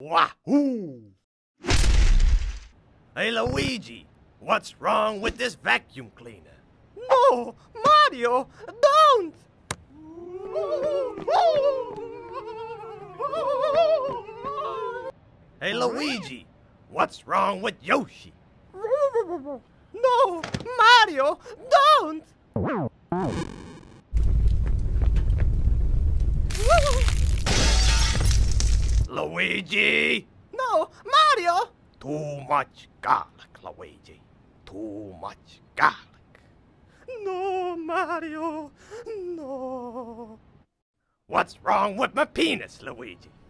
Wahoo! Hey, Luigi, what's wrong with this vacuum cleaner? No, Mario, don't! Hey, Luigi, what's wrong with Yoshi? No, Mario, don't! Luigi! No, Mario! Too much garlic, Luigi. Too much garlic. No, Mario, no. What's wrong with my penis, Luigi?